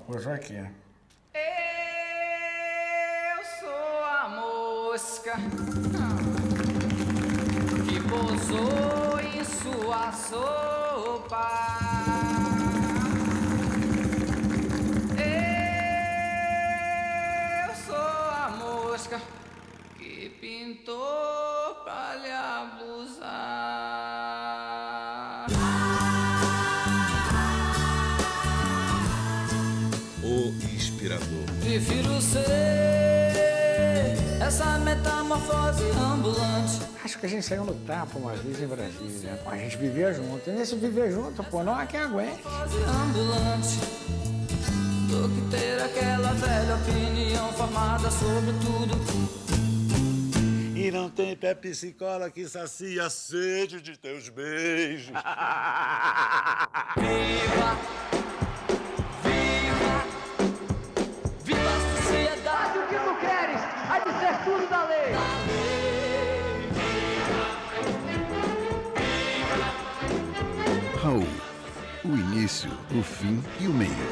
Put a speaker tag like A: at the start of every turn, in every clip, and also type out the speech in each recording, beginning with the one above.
A: Pousou aqui.
B: Eu sou a mosca que pousou em sua sopa. Eu sou a mosca que pintou pra lhe abusar.
C: O inspirador.
B: Prefiro ser essa metamorfose ambulante.
A: Acho que a gente saiu no tapa uma vez em Brasília. A gente vivia junto. E nesse viver junto, pô, não há quem aguente.
B: Metamorfose ambulante. Do que ter aquela velha opinião formada sobre tudo.
C: E não tem Pepsi-Cola que sacia a sede de teus beijos.
B: Viva! Viva! Viva a sociedade!
D: O que tu queres? Há de ser tudo da lei.
E: Raul, o início, o fim e o meio.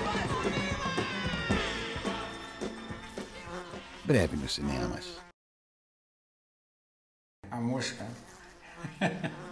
E: Breve nos cinemas.
A: A mosca.